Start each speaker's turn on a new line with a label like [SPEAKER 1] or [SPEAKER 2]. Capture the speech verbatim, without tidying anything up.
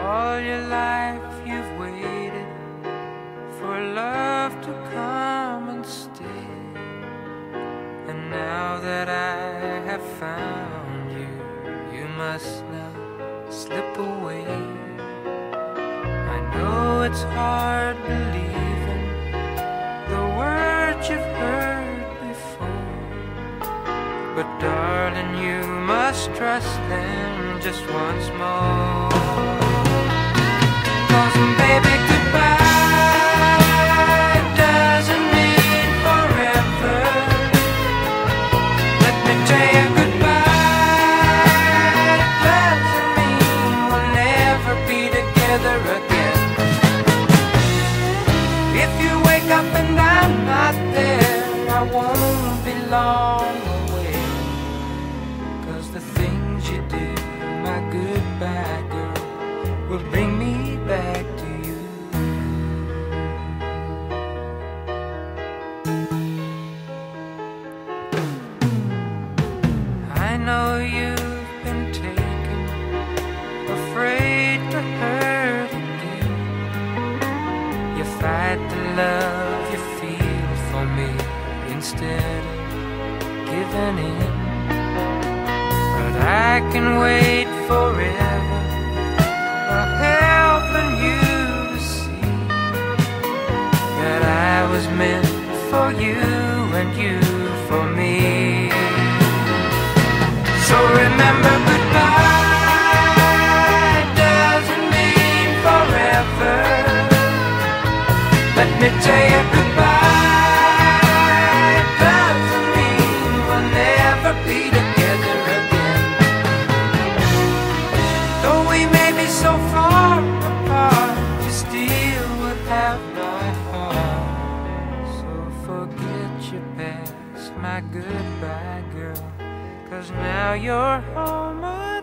[SPEAKER 1] All your life you've waited for love to come and stay, and now that I have found you, you must now slip away. I know it's hard believing the words you've heard before, but darling, you must trust them just once more. 'Cause baby, goodbye doesn't mean forever. Let me tell you, goodbye doesn't mean we'll never be together again. If you wake up and I'm not there, I won't be long away. 'Cause the things you do, my goodbye girl, will bring me back to you. I know you've been taken, afraid to hurt again. You fight the love you feel for me instead of giving in. But I can wait forever, or helping you to see that I was meant for you and you for me. So remember, goodbye doesn't mean forever. Let me tell you, goodbye doesn't mean we'll never be together again. Though we may be so far apart, you still would have my heart. So forget your past, my goodbye girl, 'cause now you're all mine.